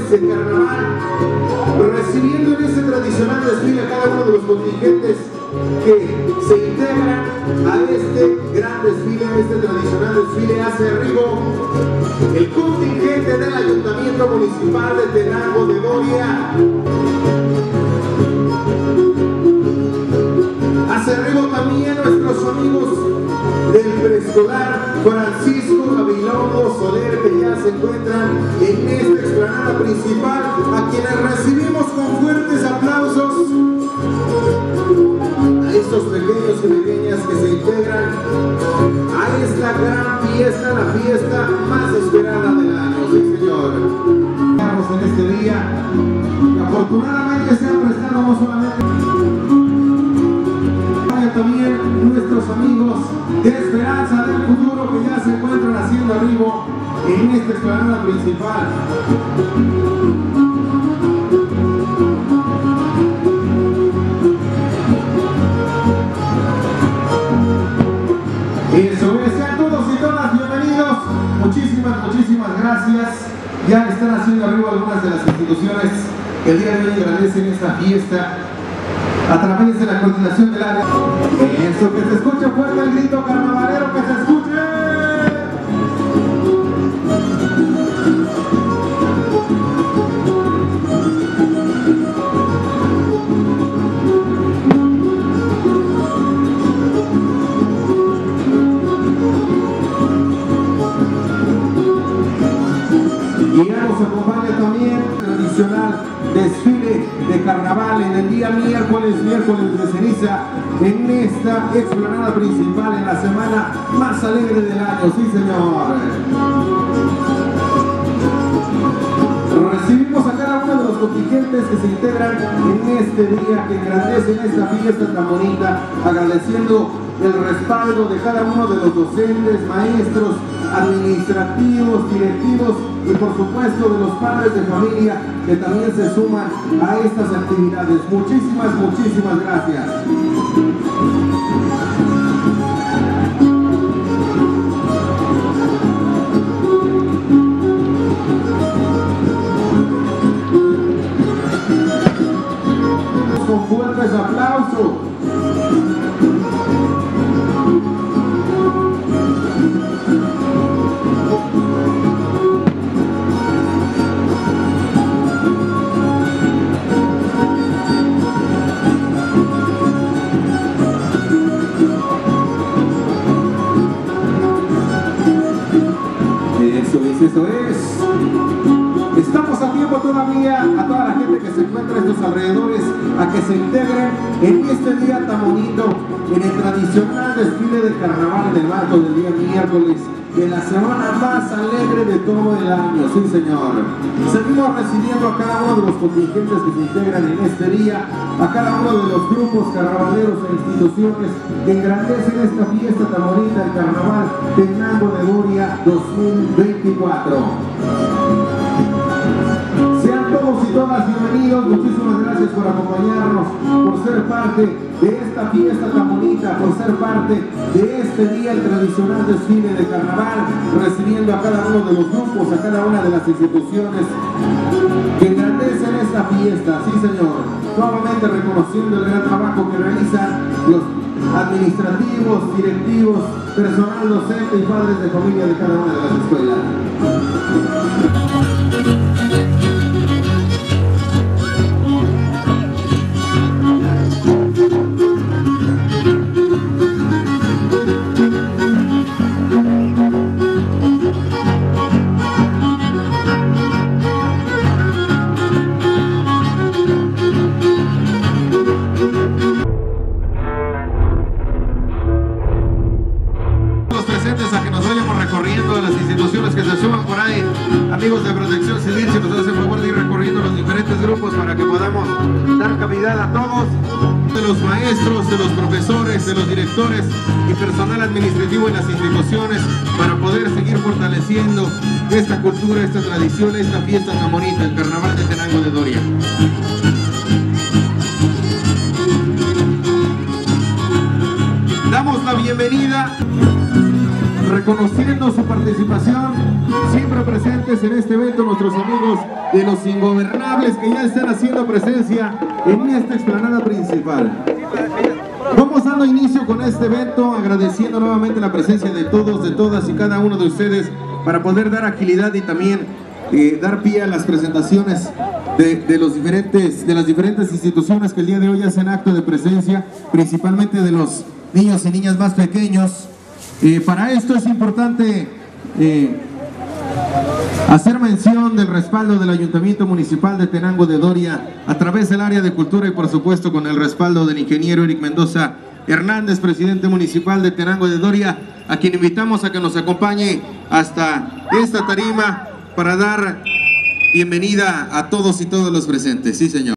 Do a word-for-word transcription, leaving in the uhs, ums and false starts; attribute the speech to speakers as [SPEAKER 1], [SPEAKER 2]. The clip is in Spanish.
[SPEAKER 1] de carnaval, recibiendo en este tradicional desfile a cada uno de los contingentes que se integran a este gran desfile, a este tradicional desfile. Hace arribo el contingente del Ayuntamiento Municipal de Tenango de Doria. Hace arribo también nuestros amigos del preescolar Francisco Gabilondo Soler, que ya se encuentran en esta explanada principal, a quienes recibimos con fuertes aplausos, a estos pequeños y pequeñas que se integran a esta gran fiesta, la fiesta más esperada del año. Sí, señor. Estamos en este día que afortunadamente se han prestado no solamente también nuestros amigos de Esperanza del Futuro, que ya se encuentran haciendo arribo en esta explanada principal. Eso es, sean todos y todas bienvenidos. Muchísimas, muchísimas gracias. Ya están haciendo arriba algunas de las instituciones que el día de hoy agradecen esta fiesta a través de la coordinación del área. Eso, que se escuche fuerte el grito carnavalero, que se escuche. Y ya nos acompaña también el tradicional desfile de carnaval en el día miércoles, miércoles de ceniza, en esta explanada principal, en la semana más alegre del año. Sí, señor. Recibimos a cada uno de los contingentes que se integran en este día, que engrandecen esta fiesta tan bonita, agradeciendo el respaldo de cada uno de los docentes, maestros, administrativos, directivos y por supuesto de los padres de familia que también se suman a estas actividades. Muchísimas, muchísimas gracias. Con fuertes aplausos. Eso es. Estamos a tiempo todavía, a toda la gente que se encuentra en estos alrededores, a que se integren en este día tan bonito, en el tradicional desfile de carnaval en el marco del día miércoles, de la semana más alegre de todo el año. Sí, señor. Seguimos recibiendo a cada uno de los contingentes que se integran en este día, a cada uno de los grupos carnavaleros e instituciones que engrandecen esta fiesta tan bonita, el Carnaval Tenango de Doria dos mil veinticuatro. Sean todos y todas bienvenidos. Muchísimas gracias por acompañarnos, por ser parte de esta fiesta tan bonita, por ser parte de este día, el tradicional desfile de carnaval, recibiendo a cada uno de los grupos, a cada una de las instituciones que engrandecen esta fiesta. Sí, señor. Nuevamente reconociendo el gran trabajo que realizan los administrativos, directivos, personal docente y padres de familia de cada una de las escuelas. A que nos vayamos recorriendo a las instituciones que se suman por ahí, amigos de Protección Civil, si nos hacen favor de ir recorriendo los diferentes grupos para que podamos dar cavidad a todos, de los maestros, de los profesores, de los directores y personal administrativo en las instituciones, para poder seguir fortaleciendo esta cultura, esta tradición, esta fiesta tan bonita, el Carnaval de Tenango de Doria. Damos la bienvenida reconociendo su participación, siempre presentes en este evento, nuestros amigos de los Ingobernables que ya están haciendo presencia en esta explanada principal. Vamos dando inicio con este evento, agradeciendo nuevamente la presencia de todos, de todas y cada uno de ustedes para poder dar agilidad y también eh, dar pie a las presentaciones de, de, los diferentes, de las diferentes instituciones que el día de hoy hacen acto de presencia, principalmente de los niños y niñas más pequeños. Eh, para esto es importante eh, hacer mención del respaldo del Ayuntamiento Municipal de Tenango de Doria a través del área de cultura y por supuesto con el respaldo del ingeniero Eric Mendoza Hernández, presidente municipal de Tenango de Doria, a quien invitamos a que nos acompañe hasta esta tarima para dar bienvenida a todos y todas los presentes. Sí, señor.